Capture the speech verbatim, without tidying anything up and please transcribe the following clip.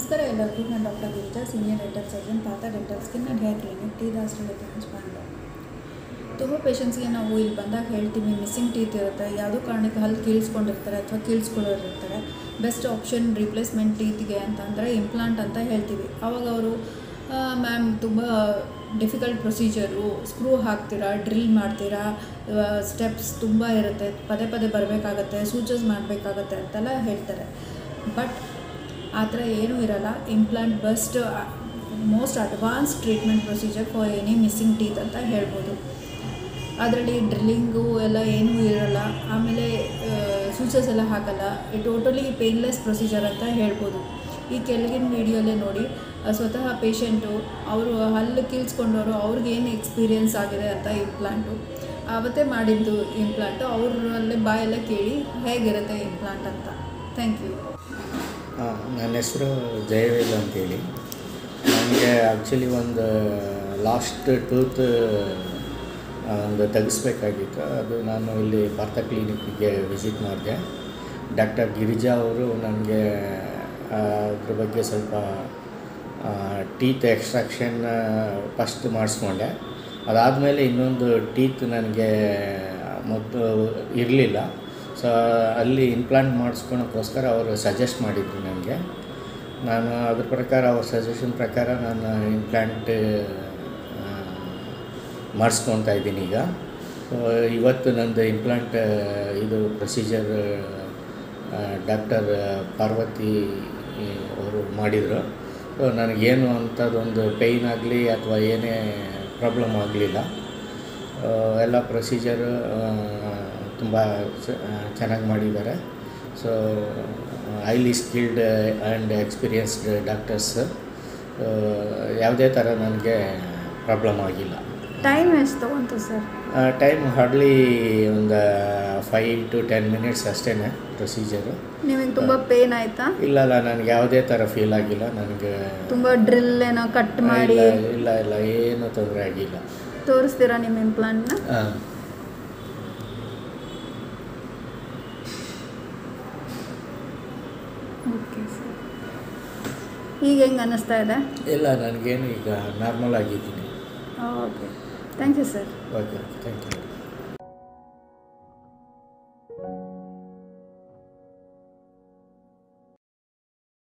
ನಮಸ್ಕಾರ ಎಲ್ಲರಿಗೂ. ನಾನು doctor Girija, senior dental surgeon, Partha dental skin and hair clinic, T Dasarahalli branch, Bangalore. ತುಂಬ ಪೇಷಂಟ್ಸ್ಗೆ ನಾವು ಇಲ್ಲಿ ಬಂದಾಗ ಹೇಳ್ತೀವಿ, ಮಿಸ್ಸಿಂಗ್ ಟೀತ್ ಇರುತ್ತೆ, ಯಾವುದೋ ಕಾರಣಕ್ಕೆ ಹಲ್ಲು ಕೀಳ್ಸ್ಕೊಂಡಿರ್ತಾರೆ ಅಥವಾ ಕೀಳ್ಸ್ಕೊಳ್ಳೋರಿರ್ತಾರೆ. ಬೆಸ್ಟ್ ಆಪ್ಷನ್ ರಿಪ್ಲೇಸ್ಮೆಂಟ್ ಟೀತ್ಗೆ ಅಂತಂದರೆ ಇಂಪ್ಲಾಂಟ್ ಅಂತ ಹೇಳ್ತೀವಿ. ಆವಾಗ ಅವರು ಮ್ಯಾಮ್ ತುಂಬ ಡಿಫಿಕಲ್ಟ್ ಪ್ರೊಸೀಜರು, ಸ್ಕ್ರೂ ಹಾಕ್ತೀರಾ, ಡ್ರಿಲ್ ಮಾಡ್ತೀರಾ, ಸ್ಟೆಪ್ಸ್ ತುಂಬ ಇರುತ್ತೆ, ಪದೇ ಪದೇ ಬರಬೇಕಾಗತ್ತೆ, ಸೂಚಸ್ ಮಾಡಬೇಕಾಗತ್ತೆ ಅಂತೆಲ್ಲ ಹೇಳ್ತಾರೆ. ಬಟ್ ಆ ಥರ ಏನೂ ಇರಲ್ಲ. Implant best most advance treatment procedure for any missing teeth ಅಂತ ಹೇಳ್ಬೋದು. ಅದರಲ್ಲಿ ಡ್ರಿಲ್ಲಿಂಗು ಎಲ್ಲ ಏನೂ ಇರೋಲ್ಲ, ಆಮೇಲೆ ಸೂಚಸ್ ಎಲ್ಲ ಹಾಕಲ್ಲ. ಟೋಟಲಿ ಪೇನ್ಲೆಸ್ ಪ್ರೊಸೀಜರ್ ಅಂತ ಹೇಳ್ಬೋದು. ಈ ಕೆಳಗಿನ ವೀಡಿಯೋಲ್ಲೇ ನೋಡಿ, ಸ್ವತಃ ಪೇಷಂಟು ಅವರು ಹಲ್ಲು ಕೀಳ್ಸ್ಕೊಂಡವರು ಅವ್ರಿಗೇನು ಎಕ್ಸ್ಪೀರಿಯೆನ್ಸ್ ಆಗಿದೆ ಅಂತ ಇಂಪ್ಲಾಂಟು ಆವತ್ತೇ ಮಾಡಿದ್ದು ಇಂಪ್ಲಾಂಟು ಅವರಲ್ಲೇ ಬಾಯೆಲ್ಲ ಕೇಳಿ ಹೇಗಿರುತ್ತೆ ಇಂಪ್ಲಾಂಟ್ ಅಂತ. Thank you. ನನ್ನ ಹೆಸರು ಜಯವೇಲ್ ಅಂತೇಳಿ. ನನಗೆ ಆ್ಯಕ್ಚುಲಿ ಒಂದು ಲಾಸ್ಟ್ ಟೂತ್ ಒಂದು ತೆಗೆಸ್ಬೇಕಾಗಿತ್ತು. ಅದು ನಾನು ಇಲ್ಲಿ ಪಾರ್ಥ ಕ್ಲಿನಿಕ್ಕಿಗೆ ವಿಸಿಟ್ ಮಾಡಿದೆ. ಡಾಕ್ಟರ್ ಗಿರಿಜಾ ಅವರು ನನಗೆ ಅದ್ರ ಬಗ್ಗೆ ಸ್ವಲ್ಪ ಟೀತ್ ಎಕ್ಸ್ಟ್ರಾಕ್ಷನ್ ಫಸ್ಟ್ ಮಾಡಿಸ್ಕೊಂಡೆ. ಅದಾದಮೇಲೆ ಇನ್ನೊಂದು ಟೀತ್ ನನಗೆ ಮೊದಲು ಇರಲಿಲ್ಲ. ಸೊ ಅಲ್ಲಿ ಇಂಪ್ಲಾಂಟ್ ಮಾಡಿಸ್ಕೊಳಕ್ಕೋಸ್ಕರ ಅವರು ಸಜೆಸ್ಟ್ ಮಾಡಿದ್ರು ನನಗೆ. ನಾನು ಅದ್ರ ಪ್ರಕಾರ ಅವ್ರ ಸಜೆಷನ್ ಪ್ರಕಾರ ನಾನು ಇಂಪ್ಲಾಂಟ್ ಮಾಡಿಸ್ಕೊತಾ ಇದ್ದೀನಿ ಈಗ. ಸೊ ಇವತ್ತು ನಂದು ಇಂಪ್ಲಾಂಟ್ ಇದು ಪ್ರೊಸೀಜರ್ ಡಾಕ್ಟರ್ ಪಾರ್ವತಿ ಅವರು ಮಾಡಿದರು. ಸೊ ನನಗೇನು ಅಂಥದ್ದೊಂದು ಪೇಯ್ನ್ ಆಗಲಿ ಅಥವಾ ಏನೇ ಪ್ರಾಬ್ಲಮ್ ಆಗಲಿಲ್ಲ. ಎಲ್ಲ ಪ್ರೊಸೀಜರು ತುಂಬ ಚೆನ್ನಾಗಿ ಮಾಡಿದ್ದಾರೆ. So highly skilled and experienced doctors. ಯಾವುದೇ ಥರ ನನಗೆ ಪ್ರಾಬ್ಲಮ್ ಆಗಿಲ್ಲ. ಟೈಮ್ ಎಷ್ಟು ತೊಗೊಂತು ಸರ್? ಟೈಮ್ ಹಾರ್ಡ್ಲಿ ಒಂದು ಫೈವ್ ಟು ಟೆನ್ ಮಿನಿಟ್ಸ್ ಅಷ್ಟೇ ಪ್ರೊಸೀಜರು. ನಿಮಗೆ ತುಂಬ ಪೇನ್ ಆಯಿತಾ? ಇಲ್ಲ ಇಲ್ಲ, ನನಗೆ ಯಾವುದೇ ಥರ ಫೀಲ್ ಆಗಿಲ್ಲ. ನನಗೆ ತುಂಬ ಡ್ರಿಲ್ ಏನೋ ಕಟ್ ಮಾಡಿ? ಇಲ್ಲ ಇಲ್ಲ, ಏನೂ ತೊಂದರೆ ಆಗಿಲ್ಲ. ತೋರಿಸ್ತೀರಾ ನಿಮ್ಮ ಇಂಪ್ಲಾಂಟ್ನ? ಹಾಂ. Okay sir. ಈಗ ಹೆಂಗೆ ಅನ್ನಿಸ್ತಾ ಇದೆ? ಇಲ್ಲ, ನನಗೇನು ಈಗ ನಾರ್ಮಲ್ ಆಗಿದ್ದೀನಿ. Okay, thank you sir. Okay, thank you.